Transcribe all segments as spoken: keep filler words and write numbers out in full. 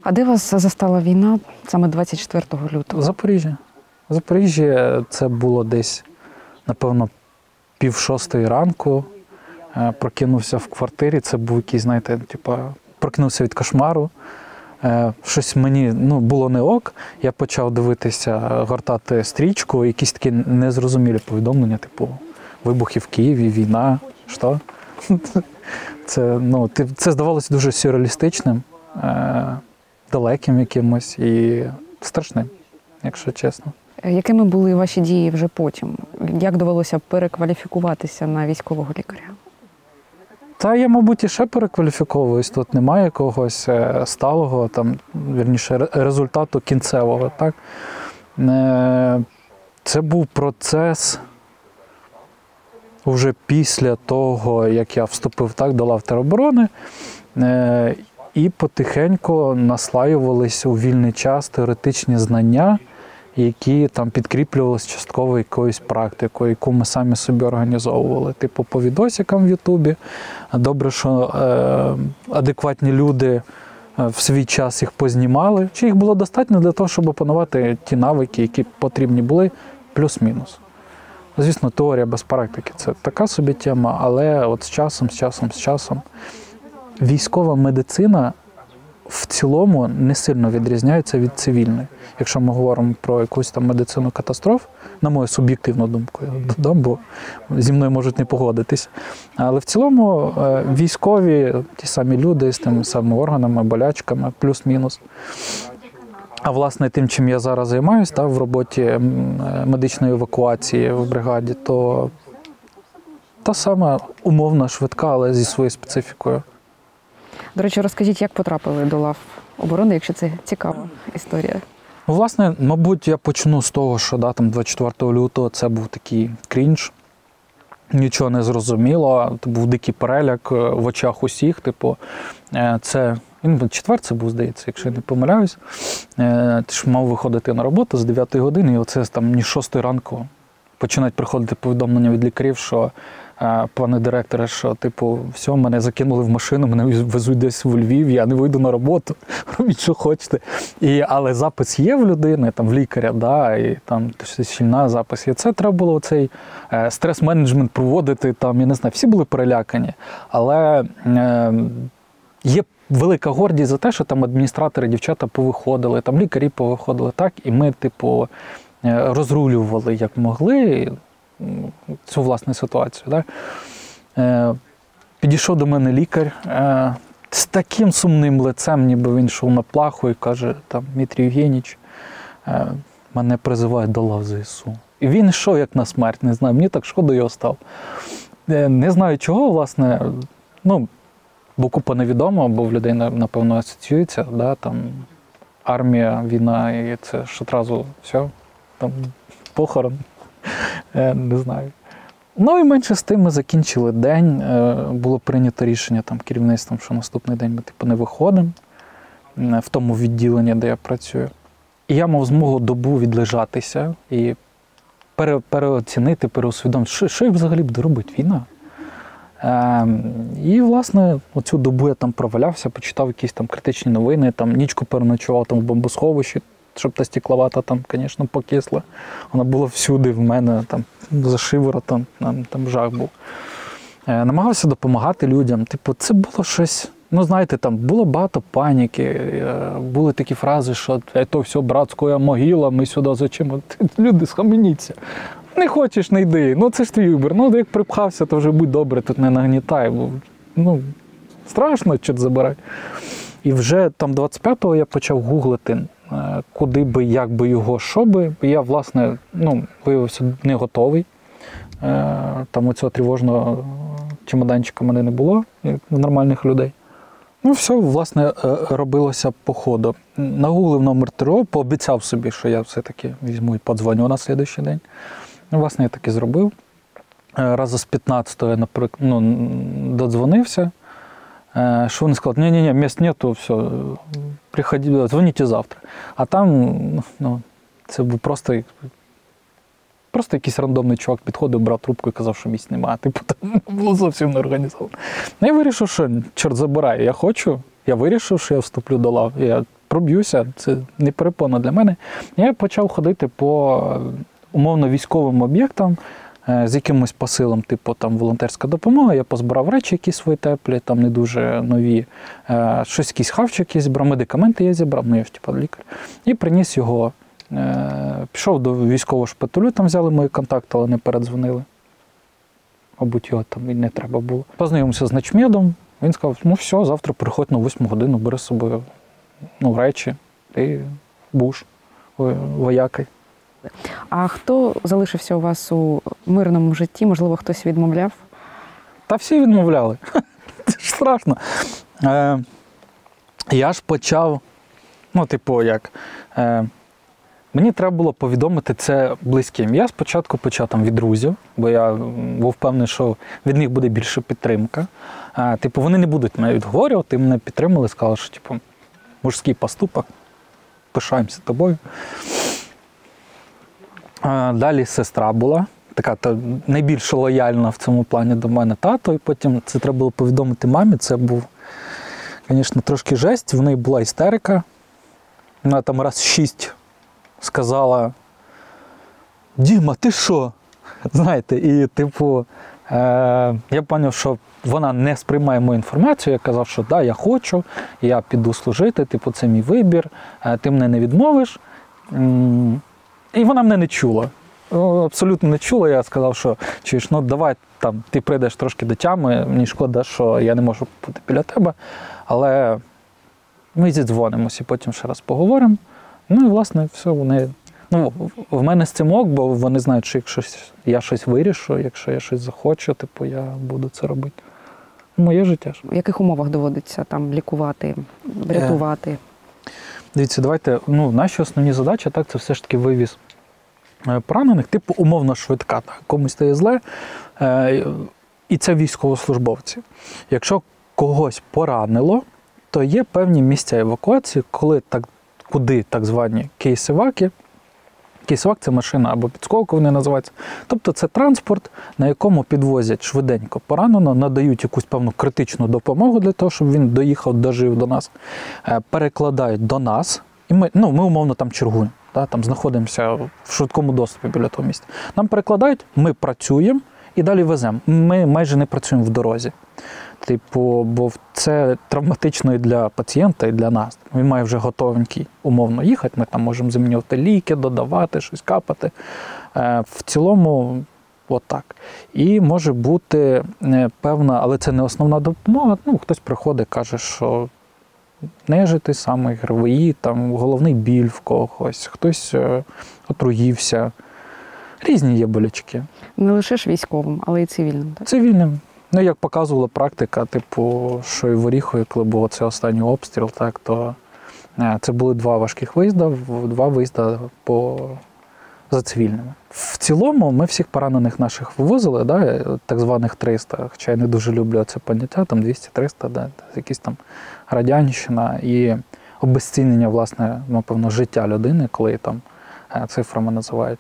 А де вас застала війна саме двадцять четвертого лютого? Запоріжжя. Запоріжжя це було десь, напевно, пів шостої ранку. Прокинувся в квартирі, це був якийсь, знаєте, типу, прокинувся від кошмару. Щось мені ну, було не ок. Я почав дивитися, гортати стрічку, якісь такі незрозумілі повідомлення, типу, вибухи в Києві, війна, що? Це, ну, це здавалося дуже сюрреалістичним, далеким якимось і страшним, якщо чесно. Якими були ваші дії вже потім? Як довелося перекваліфікуватися на військового лікаря? Та я, мабуть, і ще перекваліфіковуюсь. Тут немає якогось сталого, там, вірніше, результату кінцевого. Так? Це був процес вже після того, як я вступив так, до лав тероборони. І потихеньку наслаювалися у вільний час теоретичні знання, які там підкріплювалися частково якоюсь практикою, яку ми самі собі організовували. Типу по відосикам в Ютубі. Добре, що е, адекватні люди в свій час їх познімали. Чи їх було достатньо для того, щоб опанувати ті навики, які потрібні були, плюс-мінус. Звісно, теорія без практики – це така собі тема, але от з часом, з часом, з часом військова медицина в цілому не сильно відрізняється від цивільної. Якщо ми говоримо про якусь там медицину катастроф, на мою суб'єктивну думку, я додам, бо зі мною можуть не погодитись. Але в цілому військові, ті самі люди з тими самими органами, болячками, плюс-мінус. А власне тим, чим я зараз займаюся, та, в роботі медичної евакуації в бригаді, то та сама умовна, швидка, але зі своєю специфікою. До речі, розкажіть, як потрапили до лав оборони, якщо це цікава історія? Власне, мабуть, я почну з того, що да, там двадцять четвертого лютого це був такий крінж. Нічого не зрозуміло, це був дикий переляк в очах усіх. Типу, це, він четвер це був, здається, якщо я не помиляюсь. Ти ж мав виходити на роботу з дев'ятої години, і оце там ні з шостої ранку починають приходити повідомлення від лікарів, що пане директоре, що, типу, все, мене закинули в машину, мене везуть десь в Львів, я не вийду на роботу, робіть, що хочете. І, але запис є в людини, там, в лікаря, да, і там щільна запис є. Це треба було цей е, стрес-менеджмент проводити, там, я не знаю, всі були перелякані. Але е, є велика гордість за те, що там адміністратори, дівчата повиходили, там лікарі повиходили, так, і ми, типу, розрулювали, як могли, цю власну ситуацію. Так? Е, підійшов до мене лікар е, з таким сумним лицем, ніби він йшов на плаху і каже, там, Дмитрій Євгенійович, е, мене призивають до лав ЗСУ. І він йшов як на смерть, не знаю, мені так шкода його став. Е, не знаю чого, власне, ну, бо купа невідомо, бо в людей, напевно, асоціюється, да, там, армія, війна, і це ж одразу все, там, похорон. Не знаю. Ну і менше з тим ми закінчили день. Було прийнято рішення там керівництвом, що наступний день ми типу не виходимо в тому відділенні, де я працюю. І я мав змогу добу відлежатися і пере, переоцінити, переусвідомити, що, що я взагалі буду робити, війна. Е, і, власне, оцю добу я там провалявся, почитав якісь там критичні новини, там нічку переночував там в бомбосховищі, щоб та стекловата там, звісно, покисла. Вона була всюди в мене, там, за шиворотом, там, там жах був. Е, намагався допомагати людям. Типу, це було щось, ну, знаєте, там було багато паніки, е, були такі фрази, що «то все, братська могила, ми сюди зачем?» Люди, схаменіться. Не хочеш, не йди. Ну, це ж твій вибір. Ну, як припхався, то вже будь добре, тут не нагнітай. Бо, ну, страшно, чорт забирай. І вже там двадцять п'ятого я почав гуглити, куди би, як би його, що би. Я, власне, ну, виявився не готовий. Там оцього тривожного чемоданчика в мене не було, як в нормальних людей. Ну, все, власне, робилося по ходу. Нагуглив номер ТРО, пообіцяв собі, що я все-таки візьму і подзвоню на наступний день. Ну, власне, я так і зробив. Разу з п'ятнадцятого я, наприклад, ну, додзвонився. Що вони сказали, ні-ні-ні, місць нету, все, приходіть, дзвоніть завтра. А там, ну, це був просто, просто якийсь рандомний чувак підходив, брав трубку і казав, що місць немає. Типу, там було зовсім не організовано. Я вирішив, що, чорт забирай, я хочу, я вирішив, що я вступлю до лав. Я проб'юся, це не перепона для мене. Я почав ходити по умовно військовим об'єктам, з якимось посилом, типу там волонтерська допомога, я позбирав речі якісь свої теплі, там не дуже нові, щось, якісь хавчики зібрав, медикаменти я зібрав, ну я ж типу лікар, і приніс його. Пішов до військового шпиталю, там взяли мої контакти, але не передзвонили. Мабуть, його там і не треба було. Познайомився з начмедом, він сказав, ну все, завтра приходь на восьму годину, бери з собою ну, речі і буш воякий. А хто залишився у вас у мирному житті? Можливо, хтось відмовляв? Та всі відмовляли. Це ж страшно. Е, я ж почав, ну, типу, як, е, мені треба було повідомити це близьким. Я спочатку почав там від друзів, бо я був впевнений, що від них буде більше підтримка. Е, типу, вони не будуть мене відговорювати, мене підтримали, сказали, що, типу, мужський поступок, пишаємося тобою. Далі сестра була, така та, найбільш лояльна в цьому плані до мене тато, і потім це треба було повідомити мамі, це був, звісно, трошки жесть, в неї була істерика, вона там раз шість сказала, Діма, ти що? Знаєте, і типу, е- я зрозумів, що вона не сприймає мою інформацію, я казав, що да, я хочу, я піду служити, типу, це мій вибір, е- ти мене не відмовиш. М- І вона мене не чула. Абсолютно не чула. Я сказав, що чуєш, ну давай там, ти прийдеш трошки до тями, мені шкода, що я не можу бути біля тебе, але ми зідзвонимося і потім ще раз поговоримо. Ну і, власне, все, вони... Ну, в мене з цим ок, бо вони знають, що якщо я щось вирішу, якщо я щось захочу, типу, я буду це робити. Моє життя ж. В яких умовах доводиться там лікувати, врятувати? Дивіться, давайте, ну, наші основні задачі, так, це все ж таки вивіз поранених, типу умовно швидка, так, комусь стає зле, е, і це військовослужбовці. Якщо когось поранило, то є певні місця евакуації, коли так, куди так звані кейсеваки, кейсевак – це машина або підсколка, вони називаються. Тобто це транспорт, на якому підвозять швиденько поранено, надають якусь певну критичну допомогу для того, щоб він доїхав, дожив до нас, перекладають до нас, і ми, ну, ми умовно там чергуємо, да, там знаходимося в швидкому доступі біля того місця. Нам перекладають, ми працюємо і далі веземо. Ми майже не працюємо в дорозі. Типу, бо це травматично і для пацієнта, і для нас. Він має вже готовенький умовно їхати, ми там можемо замінювати ліки, додавати, щось капати. В цілому, отак. І може бути певна, але це не основна допомога, ну, хтось приходить, каже, що нежити саме ГРВІ, там головний біль в когось, хтось отруївся. Різні є болячки. Не лише ж військовим, але й цивільним, так? Цивільним. Ну, як показувала практика, типу, що і в Оріхові, коли був це останній обстріл, так, то це були два важких виїзди, два виїзди по... за цивільними. В цілому ми всіх поранених наших вивозили, да, так званих триста, хоча я не дуже люблю це поняття, там двісті-триста, да, якісь там радянщина і обезцінення, власне, напевно, життя людини, коли там цифрами називають.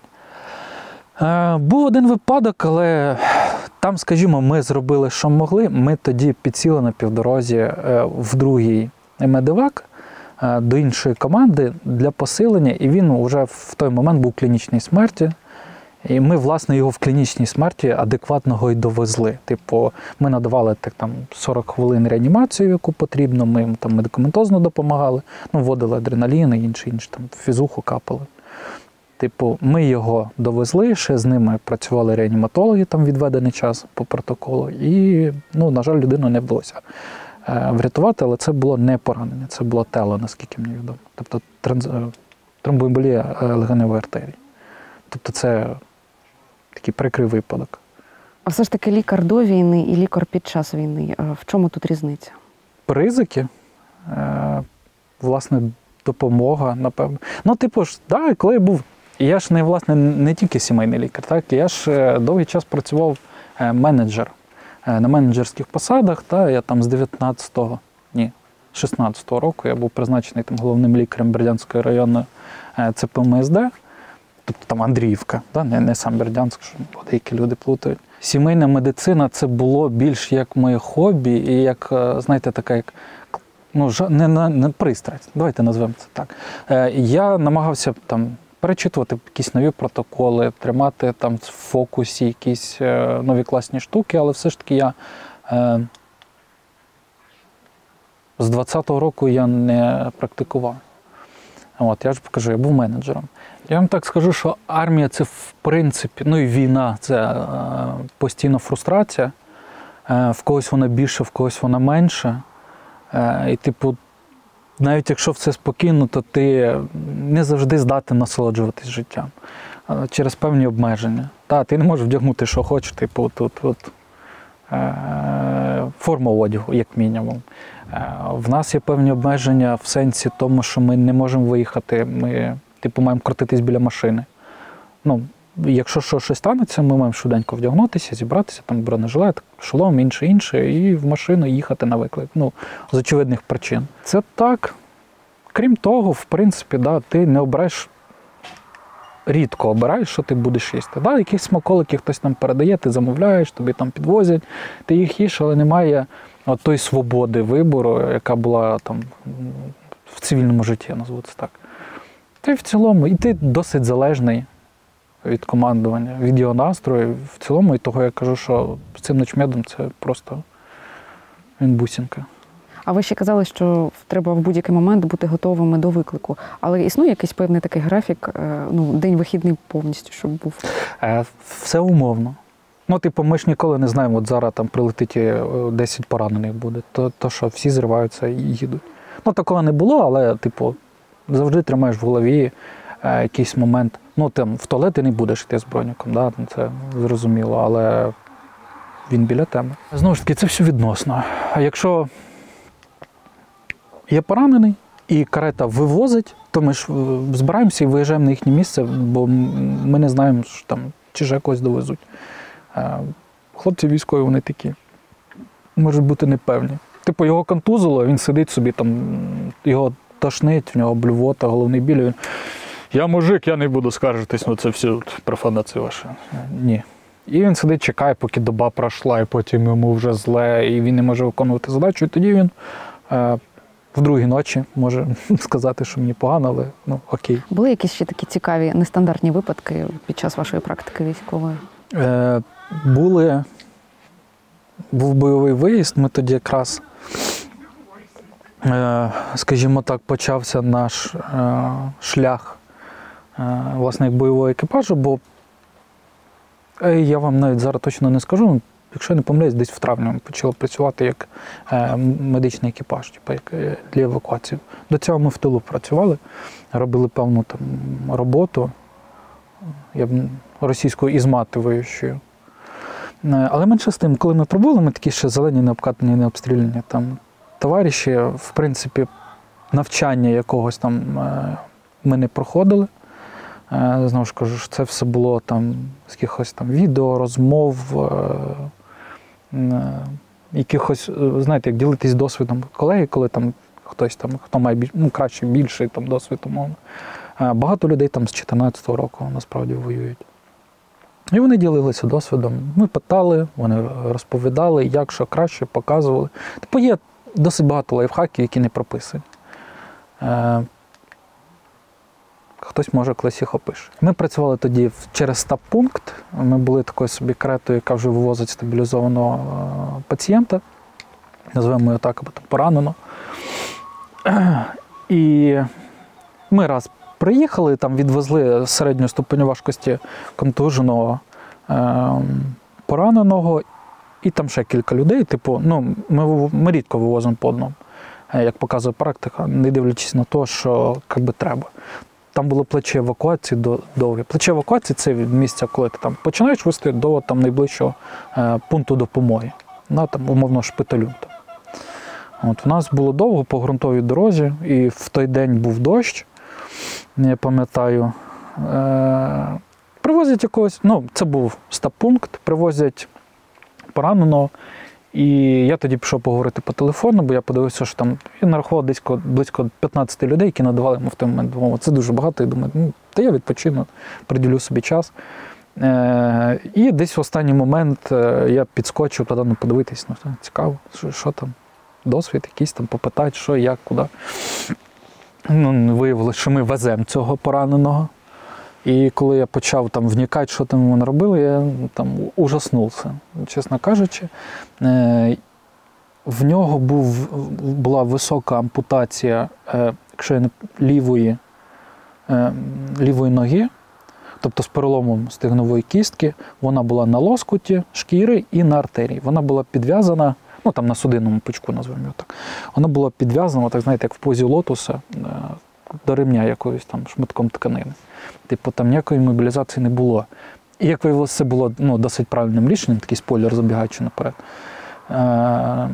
Був один випадок, але там, скажімо, ми зробили, що могли. Ми тоді підсіли на півдорозі в другий медевак до іншої команди для посилення, і він вже в той момент був в клінічній смерті. І ми, власне, його в клінічній смерті адекватного й довезли. Типу, ми надавали так, там, сорок хвилин реанімацію, яку потрібно, ми їм там медикаментозно допомагали, ну, вводили адреналін і інші, інші там, фізуху капали. Типу, ми його довезли, ще з ними працювали реаніматологи, там відведений час по протоколу, і, ну, на жаль, людину не вдалося е, врятувати, але це було не поранення, це було тело, наскільки мені відомо. Тобто транз... тромбоемболія легеневої артерії. Тобто це такий прикрий випадок. А все ж таки лікар до війни і лікар під час війни, в чому тут різниця? Ризики, е, власне, допомога, напевно. Ну, типу ж, да, коли я був, я ж не, власне, не тільки сімейний лікар, так, я ж довгий час працював менеджер на менеджерських посадах, та, я там з дев'ятнадцятого, ні, шістнадцятого року я був призначений там головним лікарем Бердянської районної Це Пе Ем Ес Де, тобто там Андріївка, да, не, не сам Бердянськ, що деякі люди плутають. Сімейна медицина – це було більш як моє хобі і як, знаєте, така як ну, жа- не, не, не пристрасть, давайте назвемо це так. Е, я намагався там перечитувати якісь нові протоколи, тримати там в фокусі якісь е, нові класні штуки, але все ж таки я е, з двадцятого року я не практикував. От, я ж покажу, я був менеджером. Я вам так скажу, що армія це в принципі, ну і війна це е, постійна фрустрація. Е, в когось вона більше, в когось вона менше. Е, і типу, навіть якщо все спокійно, то ти не завжди здатен насолоджуватись життям е, через певні обмеження. Та, ти не можеш вдягнути, що хочеш, типу, тут, от, е, форма одягу, як мінімум. Е, в нас є певні обмеження в сенсі тому, що ми не можемо виїхати, ми типу, маємо крутитись біля машини. Ну, якщо що, щось станеться, ми маємо швиденько вдягнутися, зібратися, там бронежилет, шолом, інше, інше, і в машину їхати на виклик. Ну, з очевидних причин. Це так. Крім того, в принципі, да, ти не обираєш, рідко обираєш, що ти будеш їсти. Да, якісь смаколики хтось там передає, ти замовляєш, тобі там підвозять, ти їх їш, але немає от тої свободи вибору, яка була там в цивільному житті, я назву це так. Ти в цілому, і ти досить залежний від командування, від його настрою. В цілому, і того я кажу, що з цим начмедом це просто він бусинка. А ви ще казали, що треба в будь-який момент бути готовими до виклику. Але існує якийсь певний такий графік, е, ну, день вихідний повністю, щоб був? Е, Все умовно. Ну, типу, ми ж ніколи не знаємо, от зараз там прилетить і десять поранених буде, то, то що всі зриваються і їдуть. Ну, такого не було, але, типу, завжди тримаєш в голові е, якийсь момент. Ну, там, в туалет ти не будеш йти з броніком, да? Це зрозуміло, але він біля тебе. Знову ж таки, це все відносно. А якщо є поранений і карета вивозить, то ми ж збираємося і виїжджаємо на їхнє місце, бо ми не знаємо, що там, чи ж якось довезуть. Е, хлопці військові, вони такі, можуть бути непевні. Типу, його контузило, він сидить собі, там, його тошнить, в нього блювота, головний біль. Він, я мужик, я не буду скаржитись, ну це все профанація ваша. Ні. І він сидить, чекає, поки доба пройшла, і потім йому вже зле, і він не може виконувати задачу. І тоді він е, в другій ночі може сказати, що мені погано, але ну окей. Були якісь ще такі цікаві, нестандартні випадки під час вашої практики військової? Е, були, був бойовий виїзд, ми тоді якраз, е, скажімо так, почався наш е, шлях е, власне як бойового екіпажу, бо е, я вам навіть зараз точно не скажу, якщо я не помиляюсь, десь в травні ми почали працювати як е, медичний екіпаж, типу, як е, для евакуації. До цього ми в тилу працювали, робили певну там роботу, я б російською ізматовою. Але менше з тим, коли ми пробули, ми такі ще зелені, не обкатані, не обстріляні там товариші, в принципі, навчання якогось там ми не проходили. Знову ж кажу, це все було там з якихось там відео, розмов, якихось, знаєте, як ділитись досвідом колеги, коли там хтось там, хто має більш, ну, краще, більший там досвід, умовно. Багато людей там з чотирнадцятого року насправді воюють. І вони ділилися досвідом. Ми питали, вони розповідали, як, що краще, показували. Типу є досить багато лайфхаків, які не прописані. Е, хтось, може, колись їх опише. Ми працювали тоді через стаб-пункт. Ми були такою собі каретою, яка вже вивозить стабілізованого е, пацієнта. Називаємо його так, або там поранено. Е, і ми раз приїхали, там відвезли середню ступеню важкості контуженого, е, пораненого, і там ще кілька людей. Типу, ну, ми, ми рідко вивозимо по одному, як показує практика, не дивлячись на те, що як би, треба. Там було плече евакуації до, довге. Плече евакуації – це від місця, коли ти там починаєш вести до там, найближчого е, пункту допомоги, на, там, умовно, шпиталю. Там. От, у нас було довго по ґрунтовій дорозі, і в той день був дощ. Я пам'ятаю, е- привозять якогось, ну, це був стаб-пункт, привозять пораненого, і я тоді пішов поговорити по телефону, бо я подивився, що там він нарахував десь близько п'ятнадцять людей, які надавали йому в той момент допомогу. Це дуже багато, і думаю, ну, та я відпочину, приділю собі час. Е- і десь в останній момент я підскочив туди, ну, подивитись, ну, цікаво, що, що там. досвід якийсь там, попитати, що, як, куди. Ну, виявилося, що ми веземо цього пораненого. І коли я почав там вникати, що там вони робили, я там ужаснувся, чесно кажучи. В нього був, була висока ампутація, якщо я не лівої, лівої ноги, тобто з переломом стегнової кістки. Вона була на лоскуті шкіри і на артерії. Вона була підв'язана, ну там на судинному пучку, назвемо його так. Вона була підв'язана, так знаєте, як в позі лотоса, до ремня якоюсь там шматком тканини. Типу там ніякої мобілізації не було. І як виявилося, це було ну, досить правильним рішенням, такий спойлер, забігаючи наперед. Е-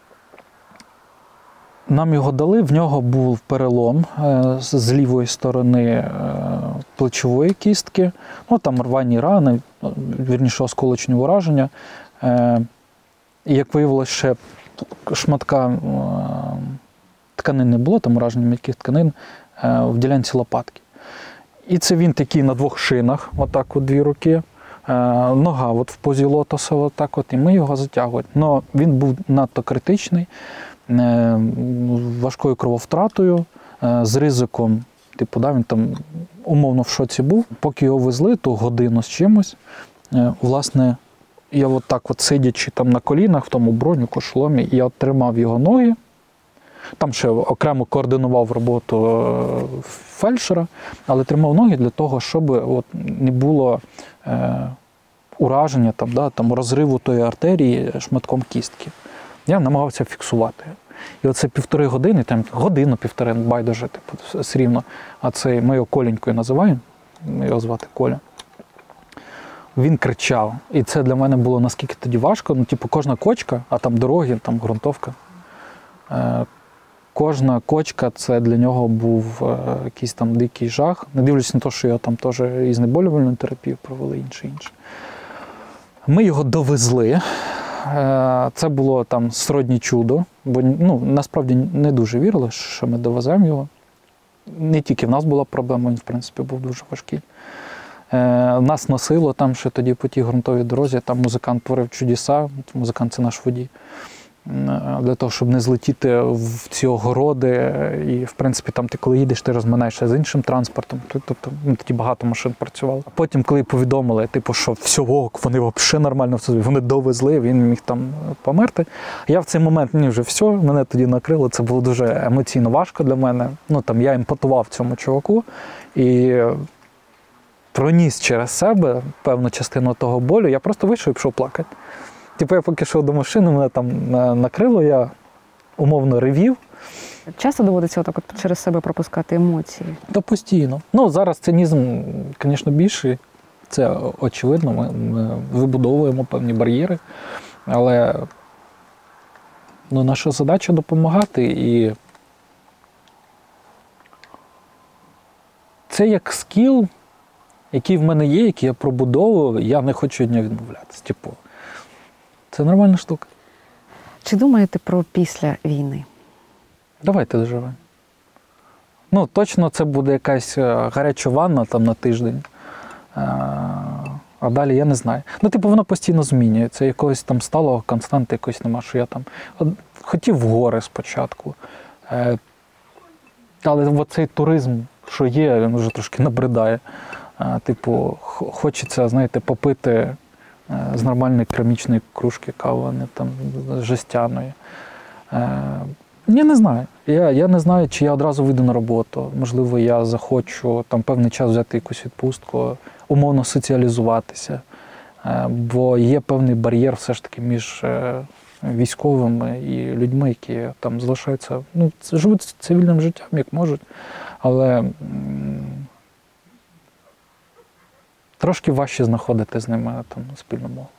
Нам його дали, в нього був перелом е- з лівої сторони е- плечової кістки, ну там рвані рани, вірніше осколочні ураження. Е- і як виявилося, ще шматка е- тканин не було, там ураження м'яких тканин е- в ділянці лопатки. І це він такий на двох шинах, отак от дві руки, е, нога от в позі лотоса, отак от, і ми його затягуємо. Но він був надто критичний, е, важкою крововтратою, е, з ризиком, типу, да, він там умовно в шоці був. Поки його везли, то годину з чимось, е, власне, я от так от сидячи там на колінах, в тому бронюку, шоломі, я от тримав його ноги. Там ще окремо координував роботу фельдшера, але тримав ноги для того, щоб от не було е, ураження, там, да, там, розриву тої артерії шматком кістки. Я намагався фіксувати. І оце півтори години, там, годину-півтори, байдуже, типу, все рівно. А це ми його Коленькою називаємо, його звати Коля. Він кричав. І це для мене було наскільки тоді важко. Ну, типу, кожна кочка, а там дороги, там ґрунтовка. Е, Кожна кочка – це для нього був е, якийсь там дикий жах. Не дивлячись на те, що його там теж і знеболювальну терапію провели, інше, інше. Ми його довезли. Е, це було там сродні чудо, бо ну, насправді не дуже вірили, що ми довеземо його. Не тільки в нас була проблема, він, в принципі, був дуже важкий. Е, нас носило там, що тоді по тій ґрунтовій дорозі, там музикант творив чудеса, музикант – це наш водій. Для того, щоб не злетіти в ці огороди. І, в принципі, там ти коли їдеш, ти розминаєшся з іншим транспортом. Тобто, ну, тоді багато машин працювало. А потім, коли повідомили, типу, що всього, вони взагалі нормально все, вони довезли, він міг там померти. Я в цей момент, мені вже все, мене тоді накрило, це було дуже емоційно важко для мене. Ну, там, я імпотував цьому чуваку і проніс через себе певну частину того болю. Я просто вийшов і пішов плакати. Типу, я поки йшов до машини, мене там накрило, я умовно ревів. Часто доводиться отак от через себе пропускати емоції? Та постійно. Ну, зараз цинізм, звісно, більший. Це очевидно, ми, ми вибудовуємо певні бар'єри. Але ну, наша задача допомагати. І це як скіл, який в мене є, який я пробудовував, я не хочу від нього відмовлятися. Типу, це нормальна штука. Чи думаєте про після війни? Давайте доживемо. Ну, точно це буде якась гаряча ванна там на тиждень. А далі я не знаю. Ну, типу, воно постійно змінюється. Якогось там сталого константи якось нема, що я там хотів в гори спочатку. Але оцей туризм, що є, він вже трошки набридає. Типу, хочеться, знаєте, попити з нормальної керамічної кружки кави, а не там жестяної. Я не знаю. Я, я не знаю, чи я одразу вийду на роботу. Можливо, я захочу там певний час взяти якусь відпустку, умовно соціалізуватися. Бо є певний бар'єр все ж таки між військовими і людьми, які там залишаються, ну, живуть цивільним життям, як можуть, але м- трошки важче знаходити з ними там спільну мову.